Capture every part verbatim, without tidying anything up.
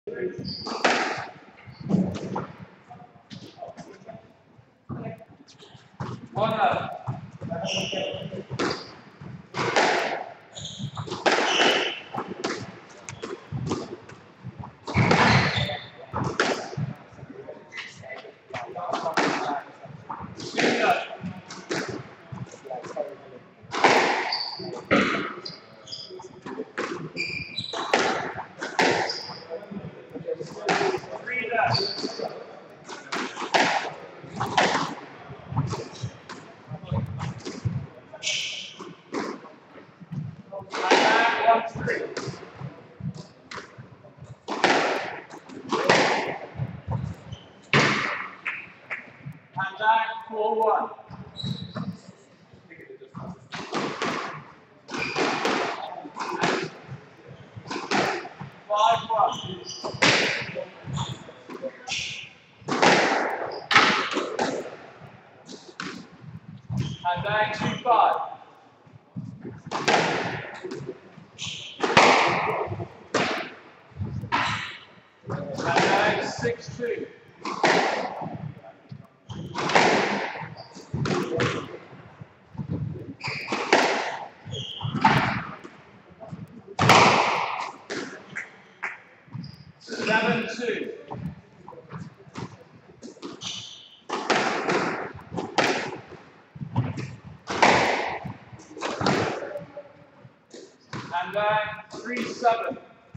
One up. And back, four one. Five one. And back, two five. And back, six two. Seven two. And back, three seven.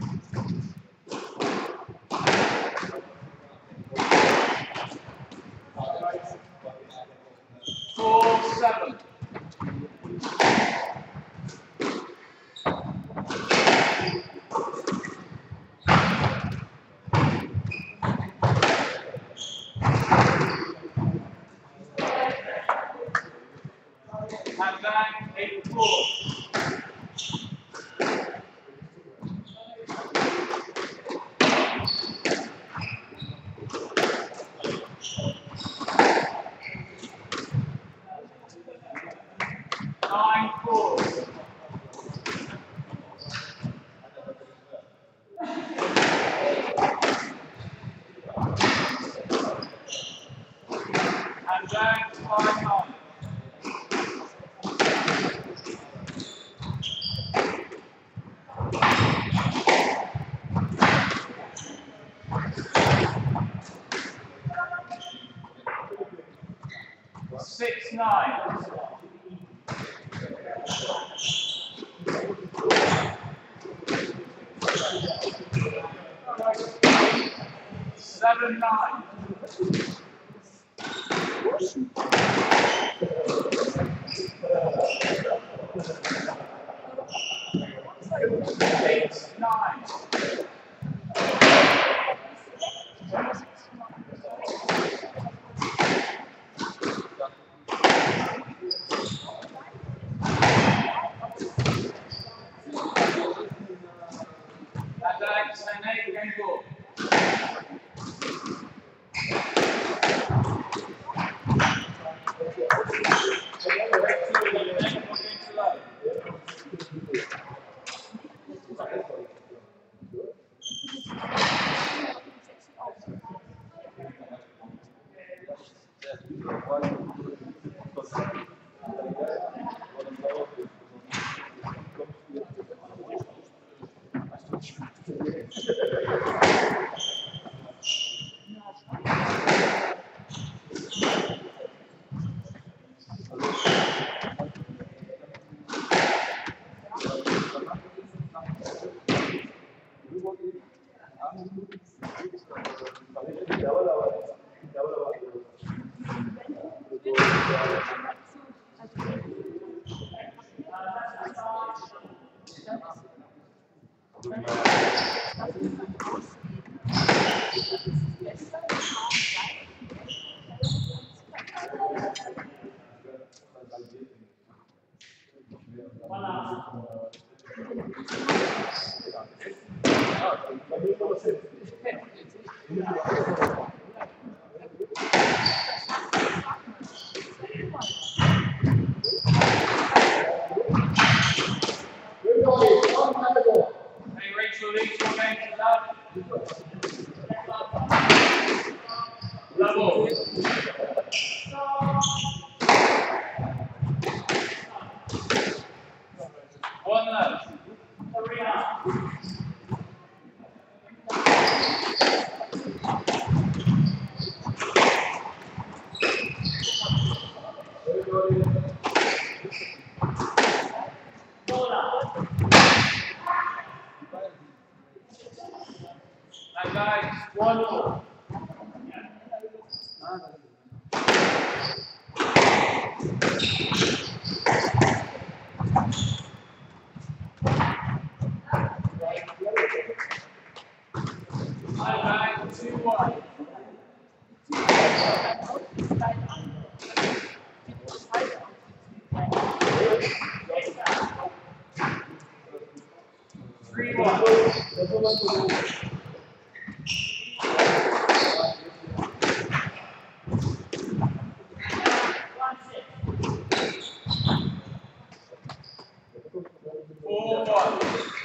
Four seven. And back, eight four. Nine four. And back, five nine. Six nine. Seven nine. Eight nine. And back, ten eight, game ball. Hey Rachel, leave your game to that. Level. One left. Hurry up. And guys, one more. Alright, two, one. Three, one. Four, one.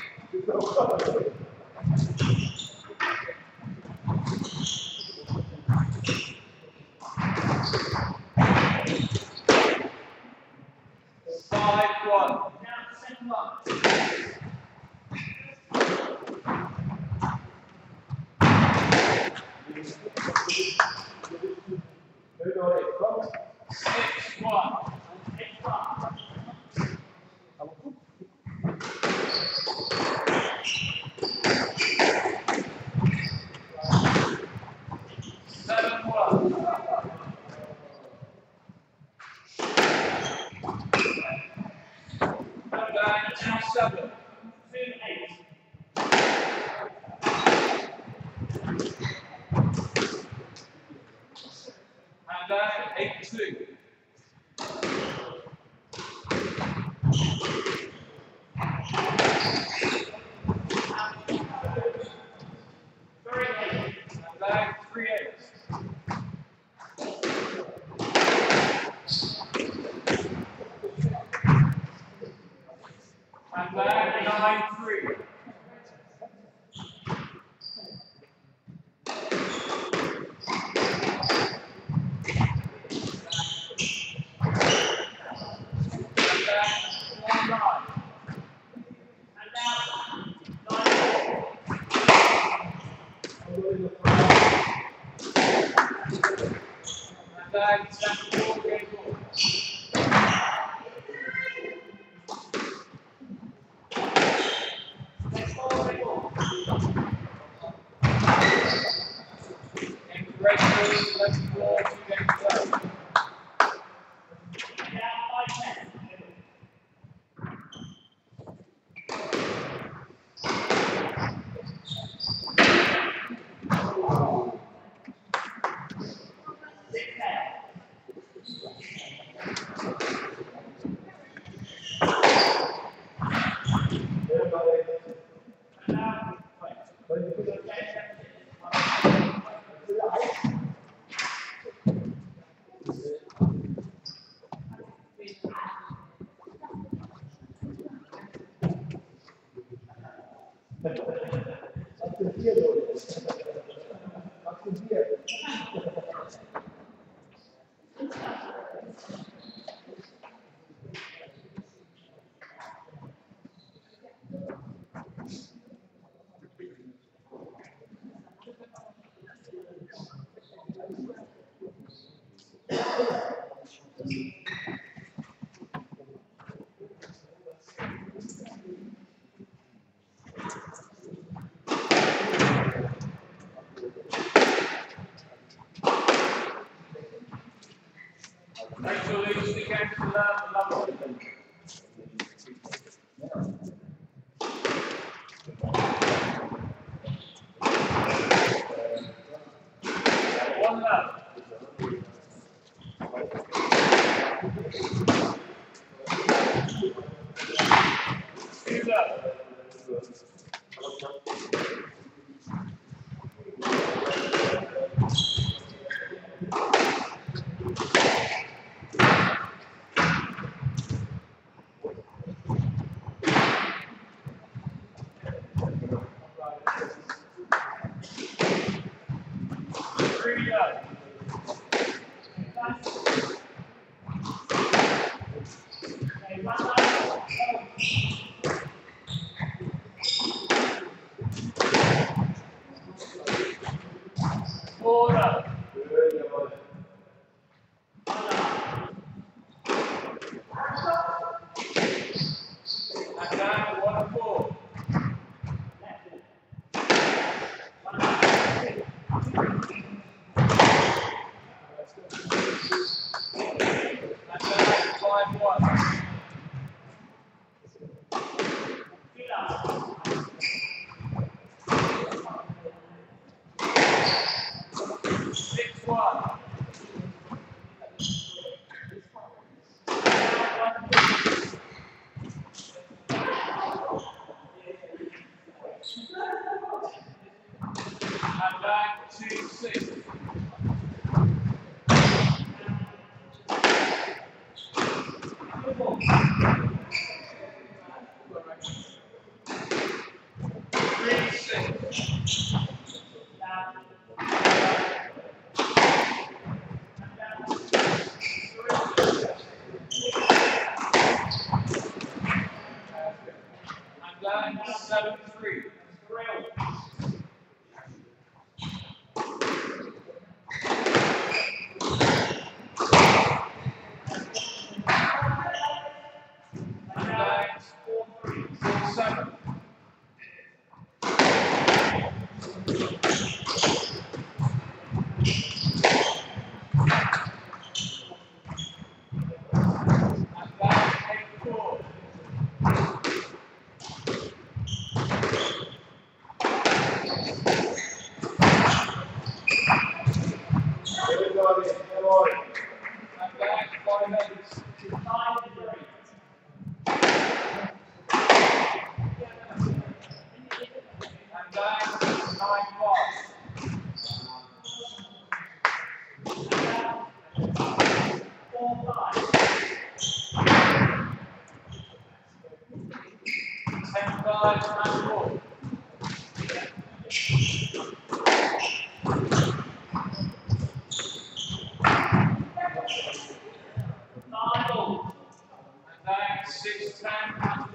Five, one. Six, one. Seven, one. And back, two, seven. Two, eight. And back, eight, two. Three, eight. And back, three, eight. And back, nine, three. And back, four, nine. And now, nine, and back, seven, four, game four. Congratulations, let's go to the next play. Congratulations again to the level. One left. Two left. Order. And down, one and four. And down, five one. Six one. And back two six. Three six. And down seven three. And down four three. Four seven. And down eight four. Everybody, come on. And back five eight. Nine three. And down nine five. Four five. Ten five and four. Nine all. And down six ten.